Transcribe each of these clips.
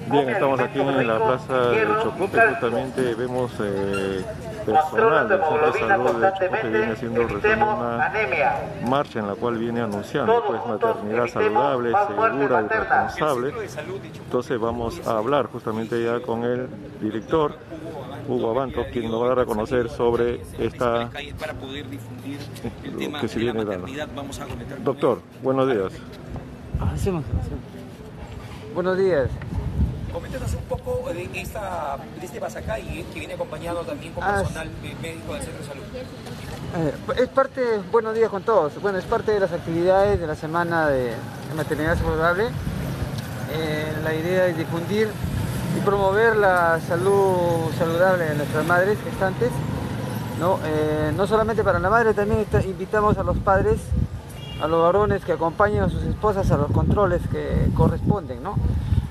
Bien, estamos aquí en la plaza de Chocope, justamente vemos personal del Centro de Salud de Chocope viene haciendo recién una marcha en la cual viene anunciando pues maternidad saludable, segura y responsable. Entonces vamos a hablar justamente ya con el director Hugo Abanto, quien nos va a dar a conocer sobre esta lo que se viene dando. Doctor, buenos días. Buenos días. Coméntanos un poco de este Pasacay que viene acompañado también con personal médico del Centro de Salud. Es parte, buenos días con todos. Bueno, es parte de las actividades de la semana de maternidad saludable. La idea es difundir y promover la salud saludable de nuestras madres gestantes, ¿no? No solamente para la madre, también invitamos a los padres, a los varones que acompañen a sus esposas a los controles que corresponden, ¿no?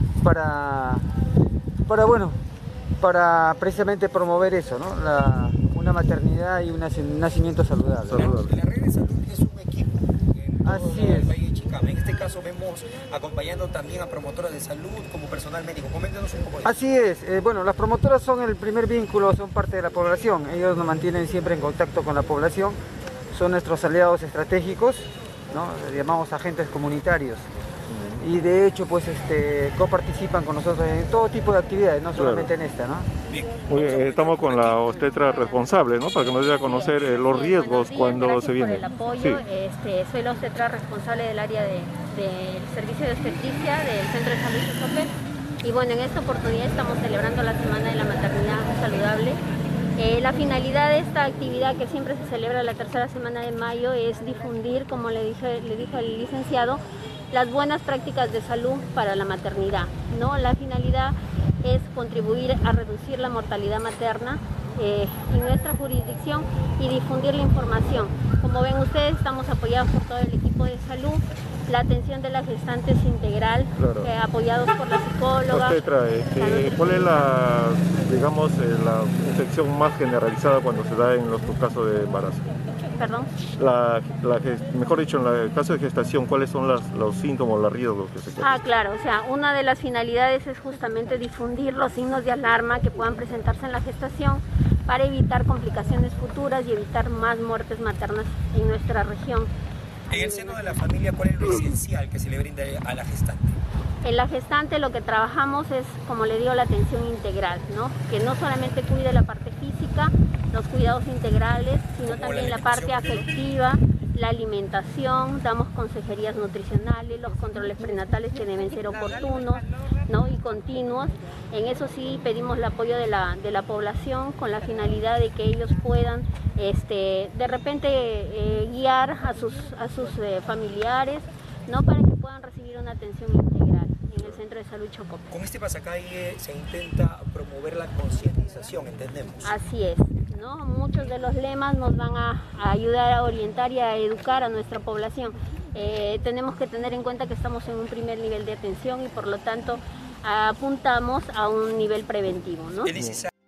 Para precisamente promover eso, ¿no? Una maternidad y un nacimiento saludable. La red de salud es un equipo. Así es. En este caso vemos acompañando también a promotoras de salud como personal médico. Coméntanos un poco de eso. Así es. Bueno, las promotoras son el primer vínculo, son parte de la población. Ellos nos mantienen siempre en contacto con la población. Son nuestros aliados estratégicos, ¿no? Les llamamos agentes comunitarios. Y de hecho pues coparticipan con nosotros en todo tipo de actividades, no solamente en esta, ¿no? Muy bien, estamos con la obstetra responsable, ¿no? Para que nos dé a conocer los riesgos cuando se viene. Gracias por el apoyo. Sí. Soy la obstetra responsable del área del servicio de obstetricia del Centro de Salud Chocope. Y bueno, en esta oportunidad estamos celebrando la Semana de la Maternidad Saludable. La finalidad de esta actividad, que siempre se celebra la tercera semana de mayo, es difundir, como le dije al licenciado, las buenas prácticas de salud para la maternidad, ¿no? La finalidad es contribuir a reducir la mortalidad materna en nuestra jurisdicción y difundir la información. Como ven ustedes, estamos apoyados por todo el equipo de salud. La atención de la gestante es integral, claro. Apoyados por la psicóloga. Obstetra, ¿cuál es la infección más generalizada cuando se da en los casos de embarazo? ¿Perdón? Mejor dicho, en el caso de gestación, ¿cuáles son los síntomas, los riesgos que se encuentran? Claro, o sea, una de las finalidades es justamente difundir los signos de alarma que puedan presentarse en la gestación para evitar complicaciones futuras y evitar más muertes maternas en nuestra región. En el seno de la familia, ¿cuál es lo esencial que se le brinda a la gestante? En la gestante lo que trabajamos es, como le digo, la atención integral, ¿no? Que no solamente cuide la parte física, los cuidados integrales, sino también la parte afectiva, la alimentación, damos consejerías nutricionales, los controles prenatales que deben ser oportunos, ¿no? Y continuos. En eso sí pedimos el apoyo de la población con la finalidad de que ellos puedan de repente guiar a sus familiares, ¿no? Para que puedan recibir una atención integral en el Centro de Salud Chocope. Con este Pasacay se intenta promover la concientización, entendemos. Así es, ¿no? Muchos de los lemas nos van a ayudar a orientar y a educar a nuestra población. Tenemos que tener en cuenta que estamos en un primer nivel de atención y por lo tanto apuntamos a un nivel preventivo, ¿no?